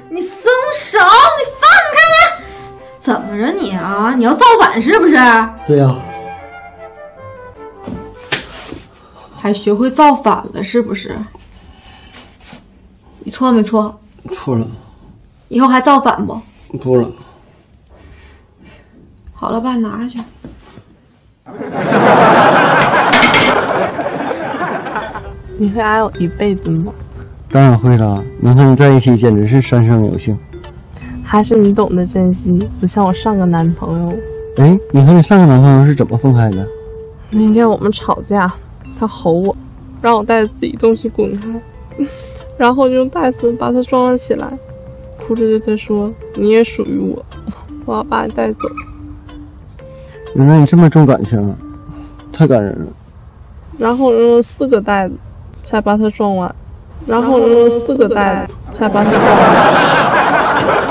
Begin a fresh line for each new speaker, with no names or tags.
你松手！你放开他！怎么着你啊？你要造反是不是？
对呀。
还学会造反了是不是？你错没错？
错了。
以后还造反不？
不了。
好了吧，拿去。
你会爱我一辈子吗？
当然会了，能和你在一起简直是三生有幸。
还是你懂得珍惜，不像我上个男朋友。
哎，你和你上个男朋友是怎么分开的？
那天我们吵架，他吼我，让我带着自己东西滚开，然后就用袋子把他装了起来，哭着对他说：“你也属于我，我要把你带走。”
原来你这么重感情啊，太感人了。
然后我用了4个袋子才把它装完，然后我用了4个袋子才把它装完。